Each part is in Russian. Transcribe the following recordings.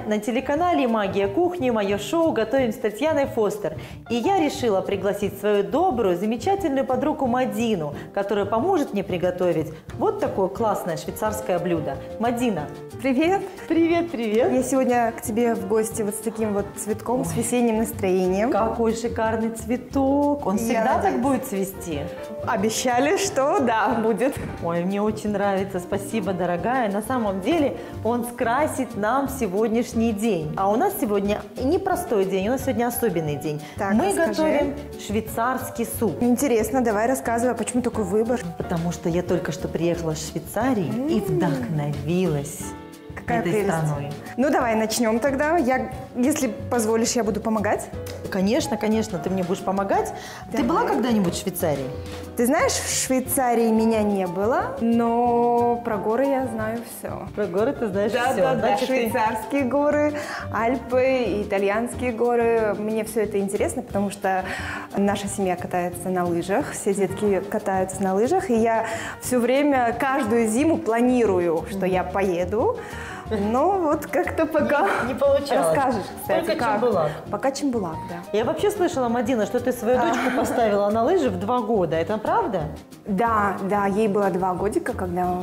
на телеканале «Магия кухни», мое шоу «Готовим с Татьяной Фостер». И я решила пригласить свою добрую, замечательную подругу Мадину, которая поможет мне приготовить вот такое классное швейцарское блюдо. Мадина. Привет! Привет, привет! Я сегодня к тебе в гости вот с таким вот цветком, ой, с весенним настроением. Какой шикарный цветок! Он всегда так будет цвести? Обещали, что да, будет. Ой, мне очень нравится, спасибо, дорогая. На самом деле он скрасит нам сегодняшний день. А у нас сегодня непростой день, у нас сегодня особенный день. Так, мы готовим швейцарский суп. Интересно, давай рассказывай, почему такой выбор? Потому что я только что приехала из Швейцарии и вдохновилась этой страной. Ну, давай начнем тогда. Если позволишь, я буду помогать. Конечно, конечно, ты мне будешь помогать. Давай. Ты была когда-нибудь в Швейцарии? Ты знаешь, в Швейцарии меня не было, но про горы я знаю все. Про горы ты знаешь все? Да, швейцарские горы, Альпы, итальянские горы. Мне все это интересно, потому что наша семья катается на лыжах, все детки катаются на лыжах, и я все время, каждую зиму планирую, что я поеду. Но вот как-то пока не получалось. Расскажешь, кстати, только как? Чембулак. Пока Чембулак, да. Я вообще слышала, Мадина, что ты свою дочку поставила на лыжи в 2 года. Это правда? Да, ей было 2 годика, когда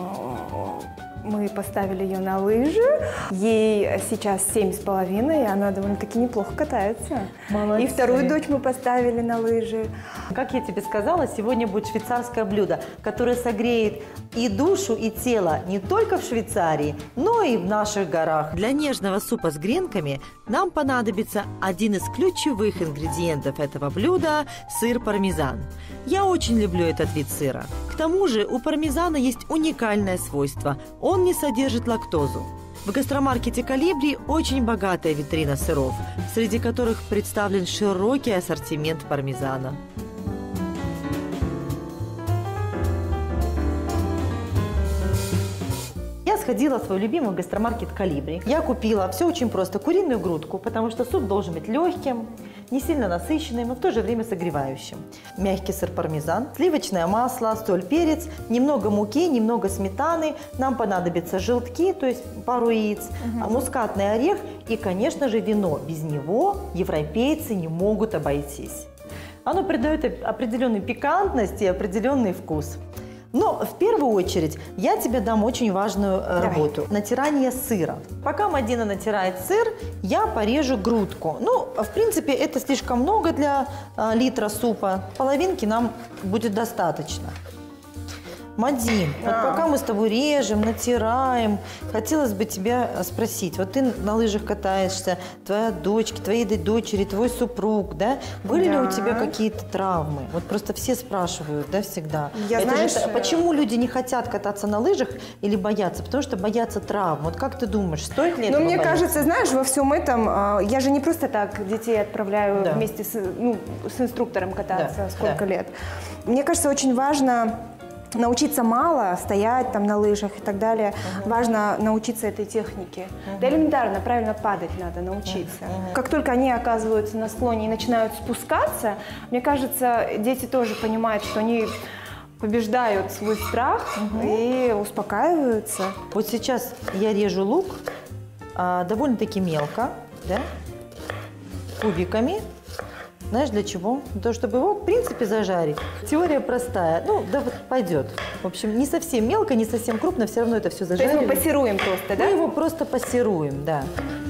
мы поставили ее на лыжи. Ей сейчас 7,5, и она довольно-таки неплохо катается. Молодцы. И вторую дочь мы поставили на лыжи. Как я тебе сказала, сегодня будет швейцарское блюдо, которое согреет и душу, и тело не только в Швейцарии, но и в наших горах. Для нежного супа с гренками нам понадобится один из ключевых ингредиентов этого блюда – сыр пармезан. Я очень люблю этот вид сыра. К тому же у пармезана есть уникальное свойство – он не содержит лактозу. В гастромаркете «Колибри» очень богатая витрина сыров, среди которых представлен широкий ассортимент пармезана. Я сходила в свой любимый гастромаркет «Колибри». Я купила, все очень просто, куриную грудку, потому что суп должен быть легким, не сильно насыщенным, но в то же время согревающим. Мягкий сыр пармезан, сливочное масло, соль, перец, немного муки, немного сметаны. Нам понадобятся желтки, то есть пару яиц, мускатный орех и, конечно же, вино. Без него европейцы не могут обойтись. Оно придает определенную пикантность и определенный вкус. Но в первую очередь я тебе дам очень важную работу – натирание сыра. Пока Мадина натирает сыр, я порежу грудку. Ну, в принципе, это слишком много для литра супа. Половинки нам будет достаточно. Мадин, вот пока мы с тобой режем, натираем, хотелось бы тебя спросить. Вот ты на лыжах катаешься, твоя дочка, твоей дочери, твой супруг, да? Были ли у тебя какие-то травмы? Вот просто все спрашивают, да, всегда. Почему люди не хотят кататься на лыжах или боятся? Потому что боятся травм. Вот как ты думаешь, стоит ли это? Ну, мне кажется, знаешь, во всем этом, я же не просто так детей отправляю вместе с инструктором кататься сколько лет. Мне кажется, очень важно научиться мало стоять там на лыжах и так далее. Важно научиться этой технике. Да элементарно, правильно падать надо научиться. Как только они оказываются на склоне и начинают спускаться, мне кажется, дети тоже понимают, что они побеждают свой страх и успокаиваются. Вот сейчас я режу лук довольно-таки мелко, да, кубиками. Знаешь, для чего? Для того, чтобы его, в принципе, зажарить. Теория простая. Ну, да, вот пойдет. В общем, не совсем мелко, не совсем крупно, все равно это все зажарили. То есть мы пассируем просто, да? Мы его просто пассируем, да.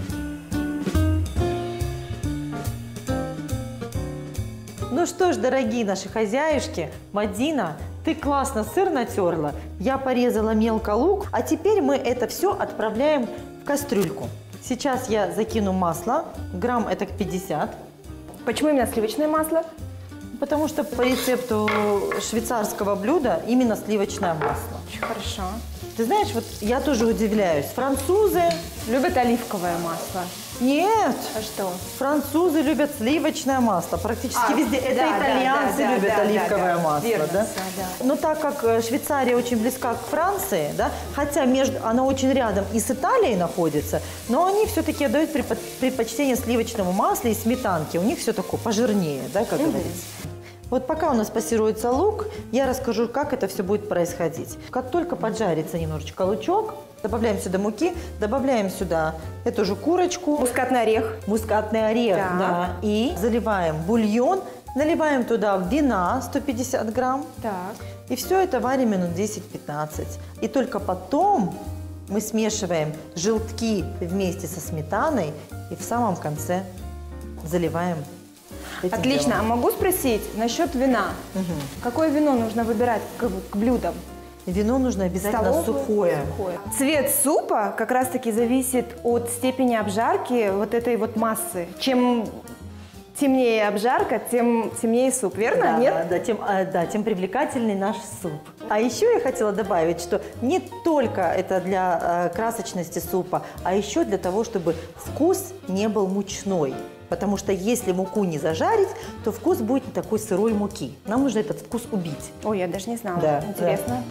Ну что ж, дорогие наши хозяюшки, Мадина, ты классно сыр натерла, я порезала мелко лук, а теперь мы это все отправляем в кастрюльку. Сейчас я закину масло, грамм это 50. Почему именно сливочное масло? Потому что по рецепту швейцарского блюда именно сливочное масло. Очень хорошо. Ты знаешь, вот я тоже удивляюсь. Французы любят оливковое масло. Нет. А что? Французы любят сливочное масло. Практически везде. Это итальянцы любят оливковое масло. Верно, да? Но так как Швейцария очень близка к Франции, да, хотя она очень рядом и с Италией находится, но они все-таки отдают предпочтение сливочному маслу и сметанке. У них все такое пожирнее, да, как говорится. Вот пока у нас пассируется лук, я расскажу, как это все будет происходить. Как только поджарится немножечко лучок, добавляем сюда муки, добавляем сюда эту же курочку. Мускатный орех. Мускатный орех, да. И заливаем бульон, наливаем туда вина 150 грамм. Так. И все это варим минут 10-15. И только потом мы смешиваем желтки вместе со сметаной и в самом конце заливаем этим Отлично. делом. А могу спросить насчет вина? Угу. Какое вино нужно выбирать к блюдам? Вино нужно обязательно сухое. Цвет супа как раз-таки зависит от степени обжарки вот этой вот массы. Чем темнее обжарка, тем темнее суп, верно? Да, Нет? тем привлекательный наш суп. А еще я хотела добавить, что не только это для красочности супа, а еще для того, чтобы вкус не был мучной. Потому что если муку не зажарить, то вкус будет не такой сырой муки. Нам нужно этот вкус убить. Ой, я даже не знала. Да, интересно.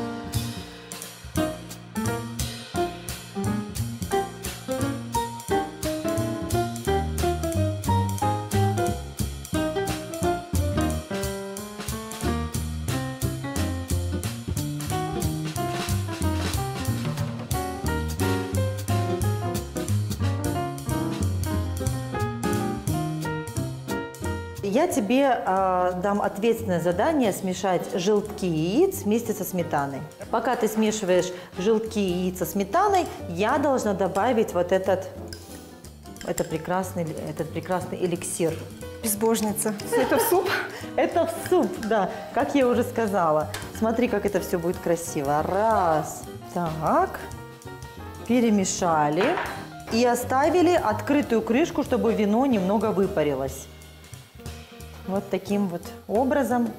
Я тебе дам ответственное задание смешать желтки яиц вместе со сметаной. Пока ты смешиваешь желтки яиц со сметаной, я должна добавить вот этот прекрасный эликсир. Безбожница. Все это в суп? Это в суп, да, как я уже сказала. Смотри, как это все будет красиво. Раз, так, перемешали и оставили открытую крышку, чтобы вино немного выпарилось. Вот таким вот образом.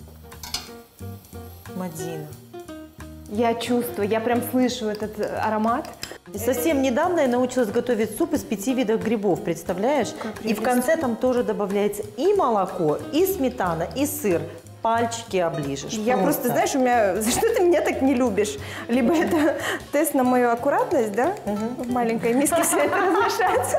Мадина. Я чувствую, я прям слышу этот аромат. И совсем недавно я научилась готовить суп из 5 видов грибов, представляешь? И в конце там тоже добавляется и молоко, и сметана, и сыр. Пальчики оближешь. Я просто, знаешь, за что ты меня так не любишь? Либо это тест на мою аккуратность, да? В маленькой миске все это размешать.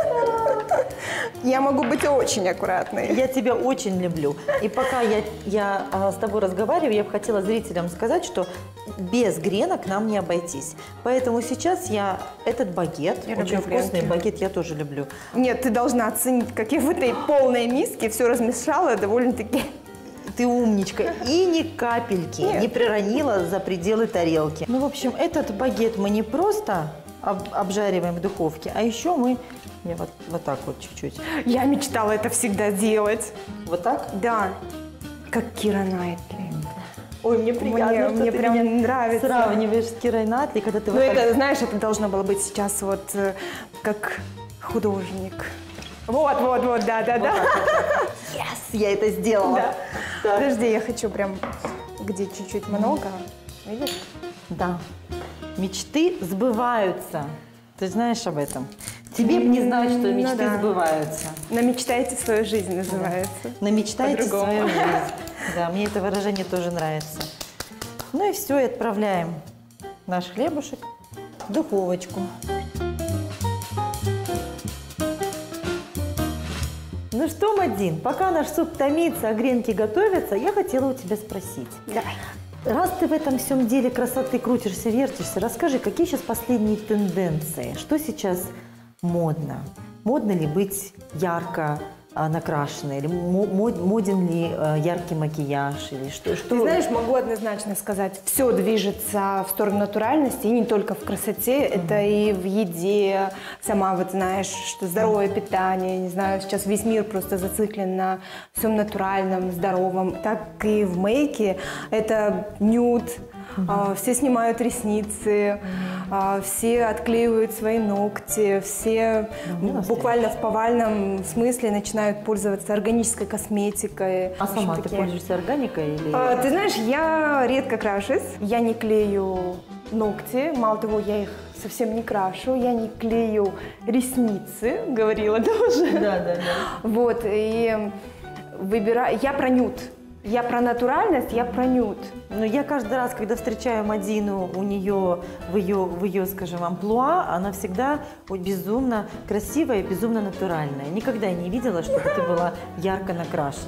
Я могу быть очень аккуратной. Я тебя очень люблю. И пока я с тобой разговариваю, я бы хотела зрителям сказать, что без гренок нам не обойтись. Поэтому сейчас я этот багет, очень вкусный багет, я тоже люблю. Нет, ты должна оценить, как я в этой полной миске все размешала довольно-таки. Ты умничка. И ни капельки не приронила за пределы тарелки. Ну, в общем, этот багет мы не просто обжариваем в духовке, а еще мы вот так вот чуть-чуть. Я мечтала это всегда делать. Вот так? Да. Как Кира Найтли. Ой, мне приятно, что мне ты прям меня нравится. Сравниваешь с Кирой Найтли, когда ты Ну, это, знаешь, это должно было быть сейчас вот как художник. Вот, да. Yes, я это сделала. Да. Подожди, я хочу прям, где чуть-чуть много. Видишь? Да. Мечты сбываются. Ты знаешь об этом? Тебе бы не знать, что мечты сбываются. Намечтайте свою жизнь называется. Намечтайте свою жизнь. Да, мне это выражение тоже нравится. Ну и все, и отправляем наш хлебушек в духовочку. Ну что, Мадин, пока наш суп томится, а гренки готовятся, я хотела у тебя спросить. Давай. Раз ты в этом всем деле красоты крутишься, вертишься, расскажи, какие сейчас последние тенденции? Что сейчас модно? Модно ли быть ярко накрашенной? Или моден ли яркий макияж? Или что? Ты знаешь, могу однозначно сказать, все движется в сторону натуральности, и не только в красоте, это и в еде. Сама вот знаешь, что здоровое питание, не знаю, сейчас весь мир просто зациклен на всем натуральном, здоровом. Так и в мейке это нюд. Все снимают ресницы, все отклеивают свои ногти, все буквально в повальном смысле начинают пользоваться органической косметикой. А сама ты пользуешься органикой? Или... Ты знаешь, я редко крашусь, я не клею ногти, мало того, я их совсем не крашу, я не клею ресницы, говорила, да, уже? Да. Вот, и выбираю, я про нюд. Я про натуральность, я про нюд. Но я каждый раз, когда встречаю Мадину, у нее в ее, скажем, амплуа, она всегда безумно красивая и безумно натуральная. Никогда я не видела, чтобы ты была ярко накрашенной.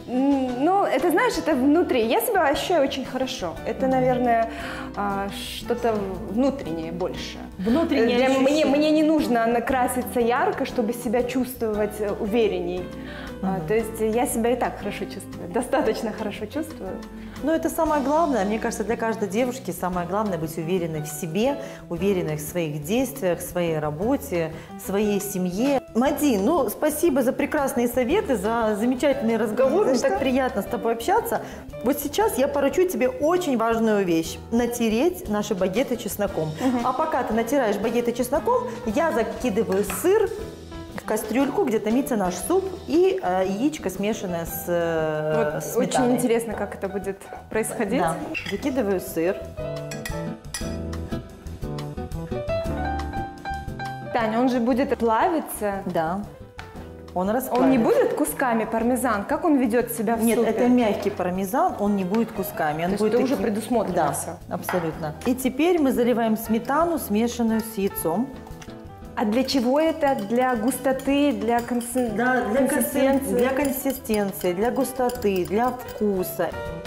Ну, это, знаешь, это внутри. Я себя ощущаю очень хорошо. Это, наверное, что-то внутреннее больше. Внутреннее ощущение. Мне не нужно накраситься ярко, чтобы себя чувствовать уверенней. То есть я себя и так хорошо чувствую, достаточно хорошо чувствую. Но это самое главное. Мне кажется, для каждой девушки самое главное быть уверенной в себе, уверенной в своих действиях, в своей работе, в своей семье. Мадин, ну, спасибо за прекрасные советы, за замечательный разговор. Мне так приятно с тобой общаться. Вот сейчас я поручу тебе очень важную вещь – натереть наши багеты чесноком. А пока ты натираешь багеты чесноком, я закидываю сыр в кастрюльку, где томится наш суп, и яичко, смешанное с сметаной. Очень интересно, как это будет происходить. Да. Закидываю сыр. Таня, он же будет плавиться. Да. Он расплавится. Он не будет кусками пармезан? Как он ведет себя в супе? Нет, это мягкий пармезан, он не будет кусками. Он будет это уже предусмотрено. Да, все. абсолютно. И теперь мы заливаем сметану, смешанную с яйцом. А для чего это? Для густоты, для консистенции? Для консистенции, для густоты, для вкуса.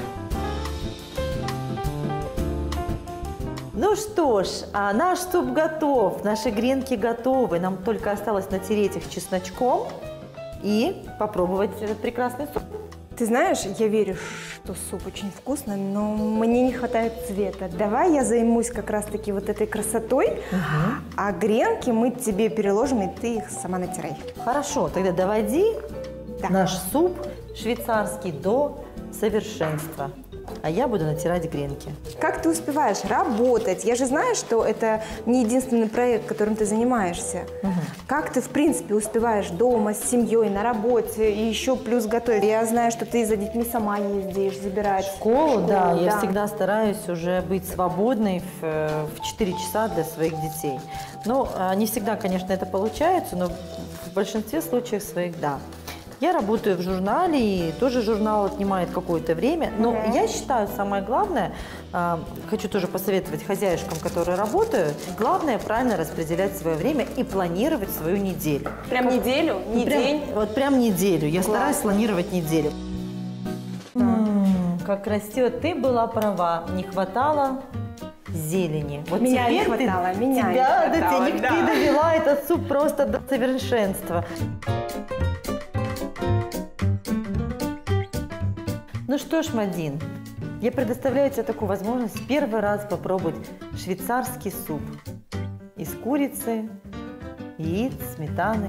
Ну что ж, наш суп готов, наши гренки готовы. Нам только осталось натереть их чесночком и попробовать этот прекрасный суп. Ты знаешь, я верю, что суп очень вкусный, но мне не хватает цвета. Давай я займусь как раз-таки вот этой красотой, а гренки мы тебе переложим, и ты их сама натирай. Хорошо, тогда доводи наш суп швейцарский до совершенства. А я буду натирать гренки. Как ты успеваешь работать? Я же знаю, что это не единственный проект, которым ты занимаешься. Как ты, в принципе, успеваешь дома, с семьей, на работе и еще плюс готовить? Я знаю, что ты за детьми сама ездишь, забирать в школу, да. Я всегда стараюсь уже быть свободной в 4 часа для своих детей. Ну, не всегда, конечно, это получается, но в большинстве случаев своих, да. Я работаю в журнале, и тоже журнал отнимает какое-то время. Но я считаю, самое главное, хочу тоже посоветовать хозяюшкам, которые работают, главное правильно распределять свое время и планировать свою неделю. Прям неделю? Не день? Вот прям неделю. Я стараюсь планировать неделю. Как растет. Ты была права, не хватало зелени. Вот меня не хватало, ты довела этот суп просто до совершенства. Ну что ж, Мадин, я предоставляю тебе такую возможность первый раз попробовать швейцарский суп из курицы, яиц, сметаны.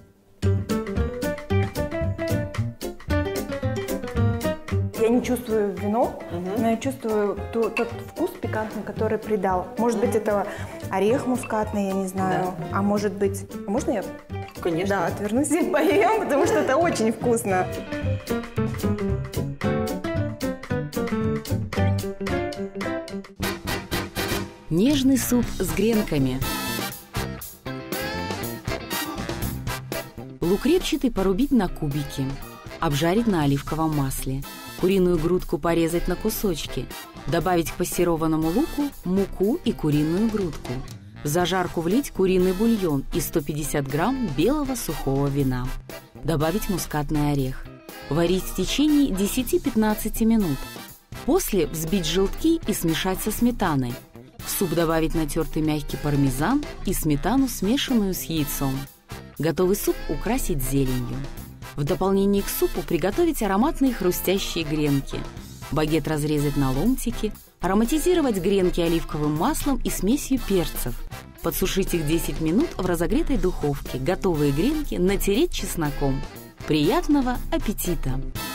Я не чувствую вино, но я чувствую тот вкус пикантный, который придал. Может быть, это орех мускатный, я не знаю. Да. А может быть... А можно я? Конечно. Да, отвернусь и поем, потому что это очень вкусно. Нежный суп с гренками. Лук репчатый порубить на кубики, обжарить на оливковом масле. Куриную грудку порезать на кусочки. Добавить к пассерованному луку муку и куриную грудку. В зажарку влить куриный бульон и 150 грамм белого сухого вина. Добавить мускатный орех. Варить в течение 10-15 минут. После взбить желтки и смешать со сметаной. В суп добавить натертый мягкий пармезан и сметану, смешанную с яйцом. Готовый суп украсить зеленью. В дополнение к супу приготовить ароматные хрустящие гренки. Багет разрезать на ломтики, ароматизировать гренки оливковым маслом и смесью перцев. Подсушить их 10 минут в разогретой духовке. Готовые гренки натереть чесноком. Приятного аппетита!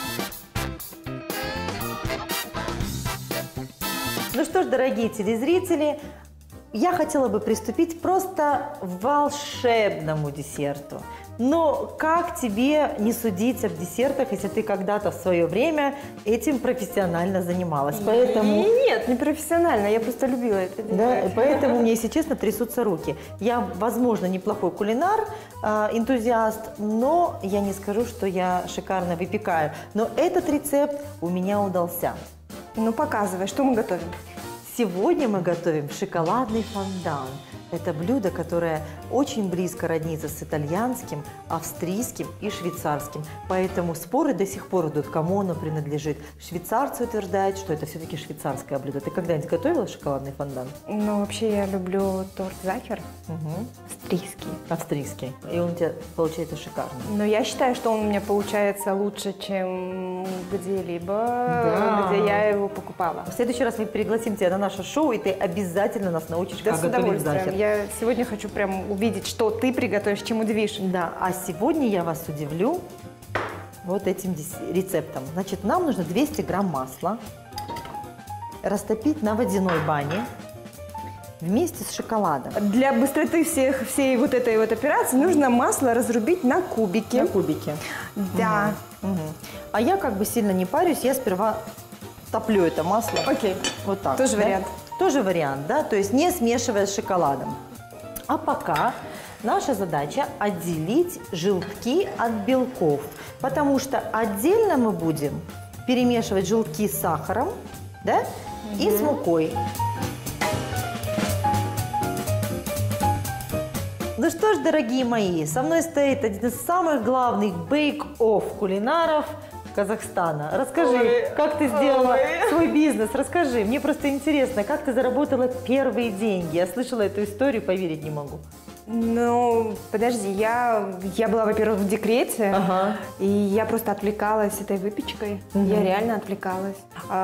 Ну что ж, дорогие телезрители, я хотела бы приступить просто к волшебному десерту. Но как тебе не судить об десертах, если ты когда-то в свое время этим профессионально занималась? Поэтому... Нет, не профессионально, я просто любила это делать. Да, поэтому мне, если честно, трясутся руки. Я, возможно, неплохой кулинар, энтузиаст, но я не скажу, что я шикарно выпекаю. Но этот рецепт у меня удался. Ну, показывай, что мы готовим. Сегодня мы готовим шоколадный фондан. это блюдо, которое очень близко роднится с итальянским, австрийским и швейцарским. Поэтому споры до сих пор идут, кому оно принадлежит. Швейцарцы утверждают, что это все-таки швейцарское блюдо. Ты когда-нибудь готовила шоколадный фондан? Ну, вообще я люблю торт Захер. Австрийский. Австрийский. И он у тебя получается шикарный. Но я считаю, что он у меня получается лучше, чем где-либо, где я его покупала. В следующий раз мы пригласим тебя на наше шоу, и ты обязательно нас научишь, как готовить захер. Я сегодня хочу прям увидеть, что ты приготовишь, чем удивишь. Да, а сегодня я вас удивлю вот этим рецептом. Значит, нам нужно 200 грамм масла растопить на водяной бане вместе с шоколадом. Для быстроты всей вот этой вот операции нужно масло разрубить на кубики. На кубики. Да. Угу. А я как бы сильно не парюсь, я сперва топлю это масло. Окей. Вот так. Тоже вариант. Тоже вариант, да, то есть не смешивая с шоколадом. А пока наша задача отделить желтки от белков, потому что отдельно мы будем перемешивать желтки с сахаром, да, и с мукой. Ну что ж, дорогие мои, со мной стоит один из самых главных бейк-офф кулинаров Казахстана. Расскажи, как ты сделала свой бизнес, расскажи. Мне просто интересно, как ты заработала первые деньги. Я слышала эту историю, поверить не могу. Ну, подожди, я была, во-первых, в декрете, и я просто отвлекалась этой выпечкой. Я реально отвлекалась.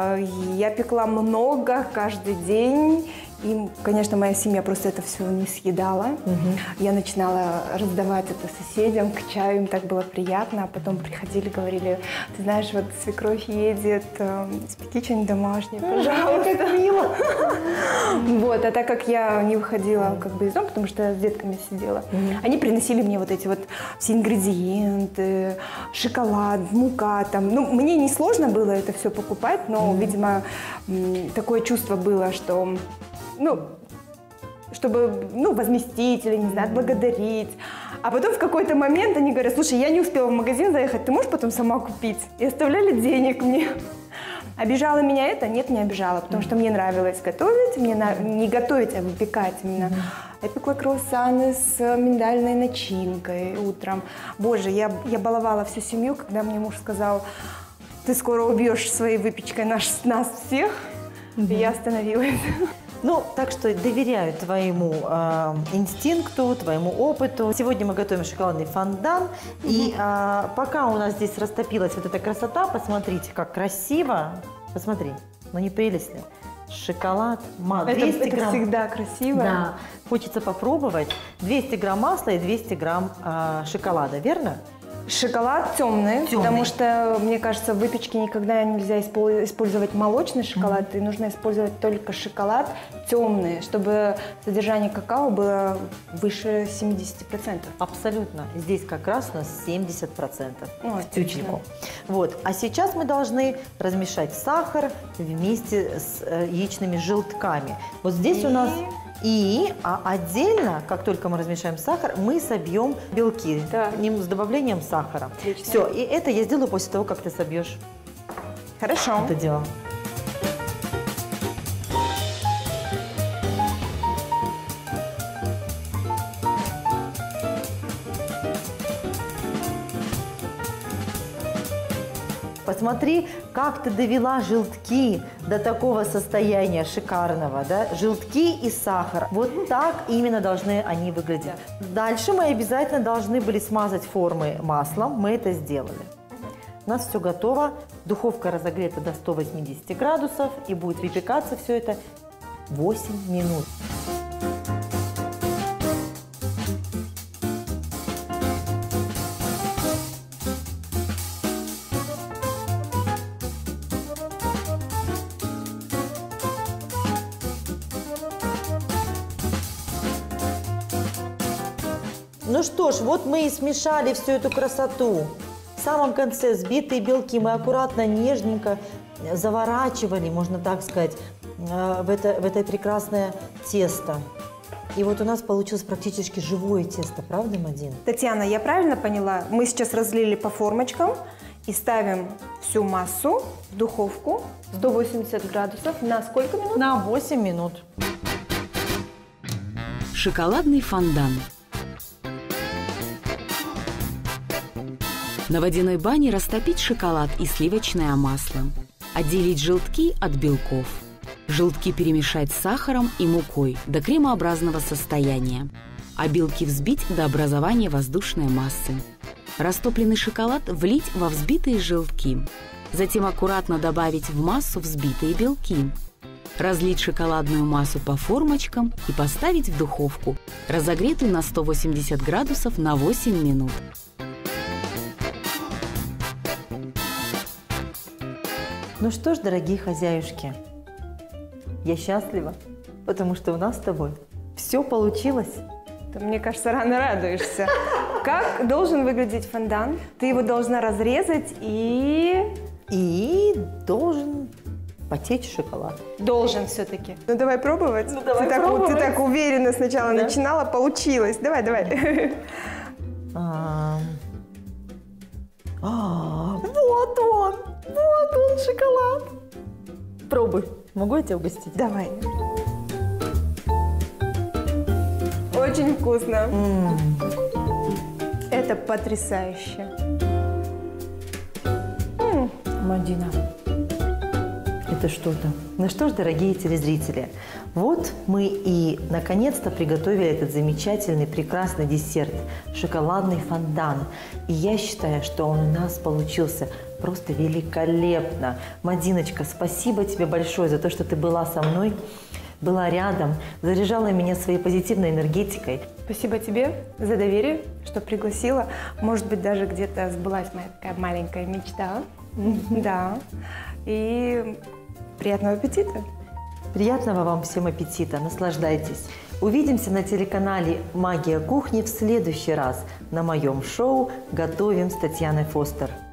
Я пекла много каждый день. И, конечно, моя семья просто это все не съедала. Я начинала раздавать это соседям, к чаю, им так было приятно. А потом приходили, говорили, ты знаешь, вот свекровь едет, испеки что-нибудь домашнее, пожалуйста. Как мило. Вот, а так как я не выходила как бы из дома, потому что я с детками сидела, они приносили мне вот эти вот все ингредиенты, шоколад, мука там. Ну, мне не сложно было это все покупать, но, видимо, такое чувство было, что... Ну, чтобы, возместить или, не знаю, отблагодарить. А потом в какой-то момент они говорят, слушай, я не успела в магазин заехать, ты можешь потом сама купить? И оставляли денег мне. Обижало меня это? Нет, не обижало, потому что мне нравилось готовить, не готовить, а выпекать именно. Я пекла круассаны с миндальной начинкой утром. Боже, я баловала всю семью, когда мне муж сказал, ты скоро убьешь своей выпечкой нас всех. И я остановилась. Ну, так что доверяю твоему инстинкту, твоему опыту. Сегодня мы готовим шоколадный фондан. И пока у нас здесь растопилась вот эта красота, посмотрите, как красиво. Посмотри, ну не прелесть ли? Шоколад, 200 это грамм. всегда красиво. Да, хочется попробовать. 200 грамм масла и 200 грамм шоколада, верно? Шоколад темный, потому что, мне кажется, в выпечке никогда нельзя использовать молочный шоколад, и нужно использовать только шоколад темный, чтобы содержание какао было выше 70%. Абсолютно. Здесь как раз у нас 70%. В тютельку. Вот. А сейчас мы должны размешать сахар вместе с яичными желтками. Вот здесь у нас... А отдельно, как только мы размешаем сахар, мы собьем белки с добавлением сахара. Отлично. Все, и это я сделаю после того, как ты собьешь. Хорошо. Это дело. Посмотри, как ты довела желтки до такого состояния шикарного, да? Желтки и сахар. Вот так именно должны они выглядеть. Дальше мы обязательно должны были смазать формы маслом. Мы это сделали. У нас все готово. Духовка разогрета до 180 градусов. И будет выпекаться все это 8 минут. Ну что ж, вот мы и смешали всю эту красоту. В самом конце взбитые белки мы аккуратно, нежненько заворачивали, можно так сказать, в это прекрасное тесто. И вот у нас получилось практически живое тесто, правда, Мадин? Татьяна, я правильно поняла? Мы сейчас разлили по формочкам и ставим всю массу в духовку 180 градусов на сколько минут? На 8 минут. Шоколадный фондан. На водяной бане растопить шоколад и сливочное масло. Отделить желтки от белков. Желтки перемешать с сахаром и мукой до кремообразного состояния, а белки взбить до образования воздушной массы. Растопленный шоколад влить во взбитые желтки. Затем аккуратно добавить в массу взбитые белки. Разлить шоколадную массу по формочкам и поставить в духовку, разогретую на 180 градусов на 8 минут. Ну что ж, дорогие хозяюшки, я счастлива, потому что у нас с тобой все получилось. Мне кажется, рано радуешься. Как должен выглядеть фондан? Ты его должна разрезать и должен потечь шоколад. Должен все-таки. Ну давай пробовать. Ну давай пробовать. Ты так уверенно сначала начинала, получилось. Давай. Вот он шоколад. Пробуй. Могу я тебя угостить? Давай. Очень вкусно. Это потрясающе. Мадина, это что-то. Ну что ж, дорогие телезрители, вот мы и наконец-то приготовили этот замечательный, прекрасный десерт – шоколадный фондан. И я считаю, что он у нас получился просто великолепно. Мадиночка, спасибо тебе большое за то, что ты была со мной, была рядом, заряжала меня своей позитивной энергетикой. Спасибо тебе за доверие, что пригласила. Может быть, даже где-то сбылась моя такая маленькая мечта. Да. И приятного аппетита. Приятного вам всем аппетита. Наслаждайтесь. Увидимся на телеканале «Магия кухни» в следующий раз на моем шоу «Готовим» с Татьяной Фостер.